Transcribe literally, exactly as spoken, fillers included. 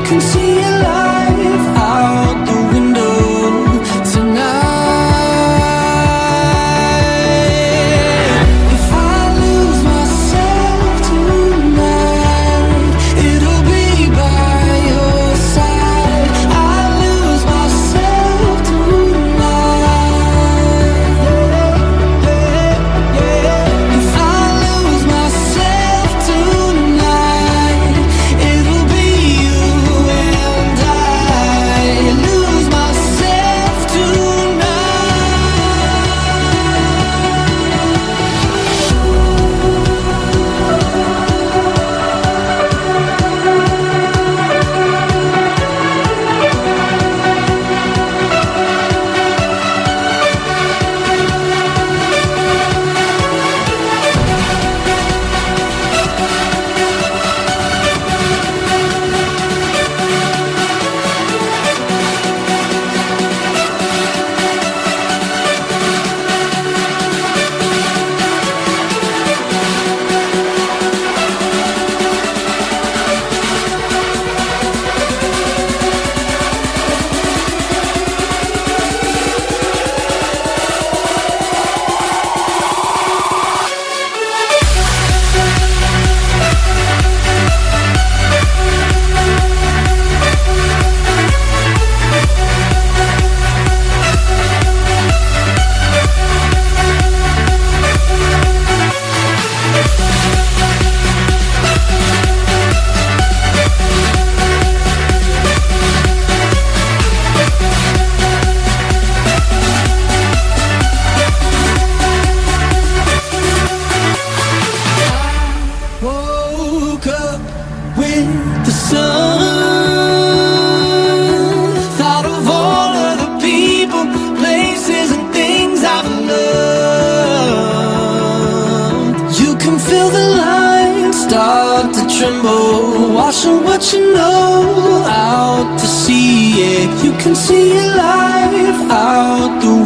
can see your life out the window tonight. If I lose myself tonight, it'll be by your side. I lose myself tonight. If I lose myself tonight, it'll be you and I. Lose myself woke up with the sun. Thought of all of the people, places and things I've loved. You can feel the lines start to tremble, washing what you know out to sea. Yeah, you can see your life out the